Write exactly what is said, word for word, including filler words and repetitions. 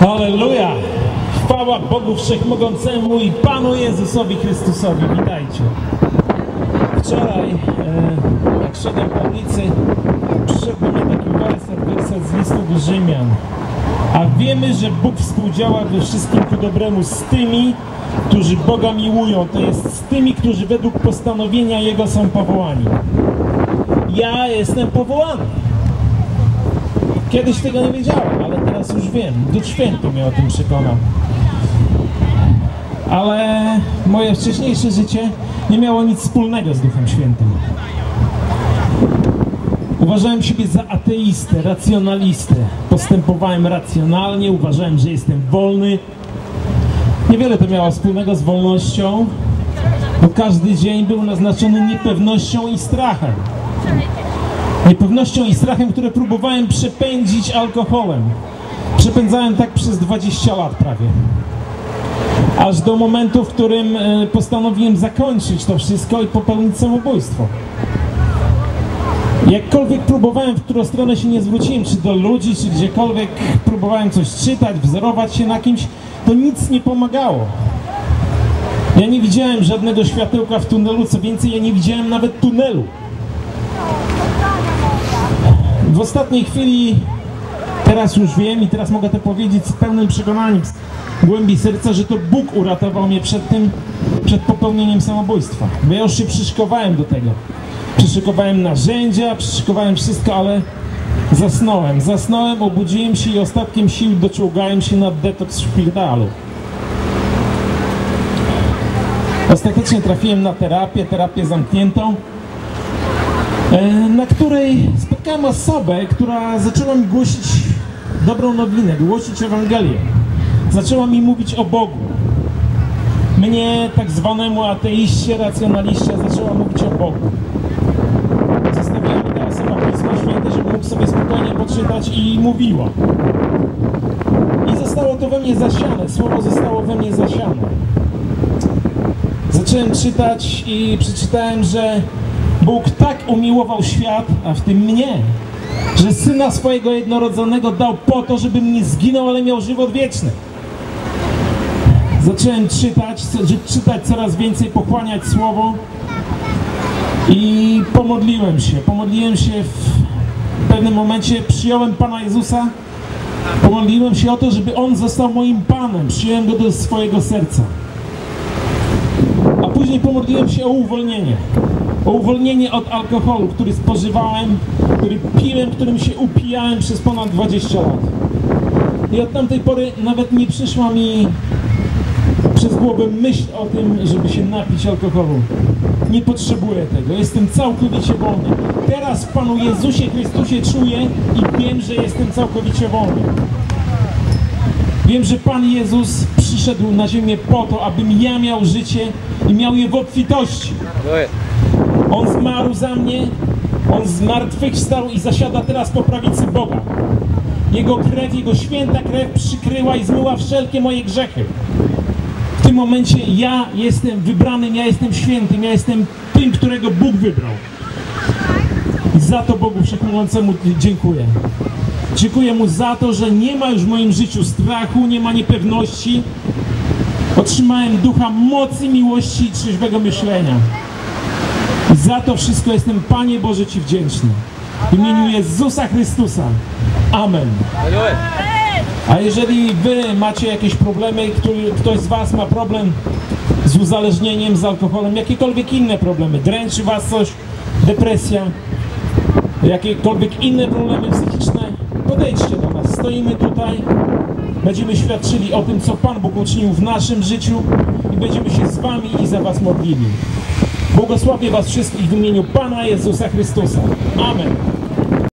Halleluja! Chwała Bogu Wszechmogącemu i Panu Jezusowi Chrystusowi. Witajcie. Wczoraj, e, jak szedłem po ulicy, przyszedł do mnie taki werset, werset z listu do Rzymian. A wiemy, że Bóg współdziała we wszystkim ku dobremu z tymi, którzy Boga miłują. To jest z tymi, którzy według postanowienia Jego są powołani. Ja jestem powołany. Kiedyś tego nie wiedziałem, ale teraz już wiem. Duch Święty mnie o tym przekonał. Ale moje wcześniejsze życie nie miało nic wspólnego z Duchem Świętym. Uważałem siebie za ateistę, racjonalistę. Postępowałem racjonalnie, uważałem, że jestem wolny. Niewiele to miało wspólnego z wolnością, bo każdy dzień był naznaczony niepewnością i strachem. Niepewnością i strachem, które próbowałem przepędzić alkoholem. Przepędzałem tak przez dwadzieścia lat prawie. Aż do momentu, w którym postanowiłem zakończyć to wszystko i popełnić samobójstwo. Jakkolwiek próbowałem, w którą stronę się nie zwróciłem, czy do ludzi, czy gdziekolwiek próbowałem coś czytać, wzorować się na kimś, to nic nie pomagało. Ja nie widziałem żadnego światełka w tunelu, co więcej, ja nie widziałem nawet tunelu. W ostatniej chwili, teraz już wiem i teraz mogę to powiedzieć z pełnym przekonaniem, z głębi serca, że to Bóg uratował mnie przed tym, przed popełnieniem samobójstwa. Bo ja już się przyszykowałem do tego. Przyszykowałem narzędzia, przyszykowałem wszystko, ale zasnąłem. Zasnąłem, obudziłem się i ostatkiem sił doczołgałem się na detoks w szpitalu. Ostatecznie trafiłem na terapię, terapię zamkniętą, na której spotkałem osobę, która zaczęła mi głosić dobrą nowinę, głosić Ewangelię. Zaczęła mi mówić o Bogu. Mnie, tak zwanemu ateiście, racjonaliście, zaczęła mówić o Bogu. Zostawiła mi ta osoba Pismo Święte, żeby mógł sobie spokojnie poczytać i mówiła. I zostało to we mnie zasiane, słowo zostało we mnie zasiane. Zacząłem czytać i przeczytałem, że Bóg tak umiłował świat, a w tym mnie, że Syna swojego jednorodzonego dał po to, żebym nie zginął, ale miał żywot wieczny. Zacząłem czytać, czytać coraz więcej, pochłaniać Słowo i pomodliłem się. Pomodliłem się w pewnym momencie, przyjąłem Pana Jezusa, pomodliłem się o to, żeby On został moim Panem, przyjąłem Go do swojego serca. A później pomodliłem się o uwolnienie. O uwolnienie od alkoholu, który spożywałem, który piłem, którym się upijałem przez ponad dwadzieścia lat. I od tamtej pory nawet nie przyszła mi przez głowę myśl o tym, żeby się napić alkoholu. Nie potrzebuję tego, jestem całkowicie wolny. Teraz w Panu Jezusie Chrystusie czuję i wiem, że jestem całkowicie wolny. Wiem, że Pan Jezus przyszedł na ziemię po to, abym ja miał życie i miał je w obfitości. On zmarł za mnie, On zmartwychwstał i zasiada teraz po prawicy Boga. Jego krew, Jego święta krew przykryła i zmyła wszelkie moje grzechy. W tym momencie ja jestem wybranym, ja jestem świętym, ja jestem tym, którego Bóg wybrał. I za to Bogu Wszechmogącemu dziękuję. Dziękuję Mu za to, że nie ma już w moim życiu strachu, nie ma niepewności. Otrzymałem ducha mocy, miłości i trzeźwego myślenia. I za to wszystko jestem, Panie Boże, Ci wdzięczny. W imieniu Jezusa Chrystusa. Amen. A jeżeli Wy macie jakieś problemy, który, ktoś z Was ma problem z uzależnieniem, z alkoholem, jakiekolwiek inne problemy, dręczy Was coś, depresja, jakiekolwiek inne problemy psychiczne, podejdźcie do nas. Stoimy tutaj, będziemy świadczyli o tym, co Pan Bóg uczynił w naszym życiu i będziemy się z Wami i za Was modlili. Błogosławię Was wszystkich w imieniu Pana Jezusa Chrystusa. Amen.